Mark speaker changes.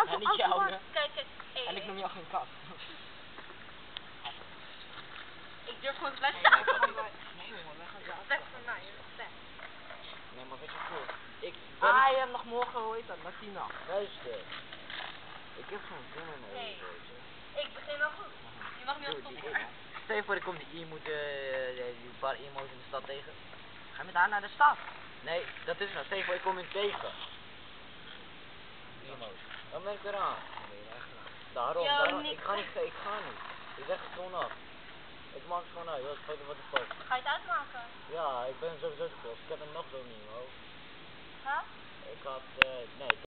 Speaker 1: jou
Speaker 2: En niet jou, hè.
Speaker 3: Kijk,
Speaker 2: En ik noem jou geen kat.
Speaker 3: ik durf gewoon te blijven
Speaker 2: Nee,
Speaker 3: staan.
Speaker 2: nee jongen, wij gaan
Speaker 3: Respect voor mij, respect.
Speaker 4: Nee, maar weet je goed. Ik
Speaker 2: Ah, je hebt nog morgen, hoe heet dat, Latina.
Speaker 4: luister. Ik heb geen zin in
Speaker 3: Nee.
Speaker 4: eten, weet je.
Speaker 3: Ik begin al goed. Je mag niet al
Speaker 4: Dude,
Speaker 3: stoppen.
Speaker 4: die- Stel je voor, ik kom die paar emo's in de stad tegen.
Speaker 2: Ga je met haar naar de stad?
Speaker 4: Nee, dat is nou. Stel je voor, ik kom in tegen. Emo's. Dan ben ik eraan. Daarom,
Speaker 3: Yo,
Speaker 4: daarom.
Speaker 3: Nick.
Speaker 4: Ik ga niet. Ik zeg het gewoon af. Ik maak het gewoon uit. Wat de fuck.
Speaker 3: Ga je het uitmaken?
Speaker 4: Ja, ik ben sowieso de klos. Ik heb er nog zo niet, hoor.
Speaker 3: Huh?
Speaker 4: Ik had, nee.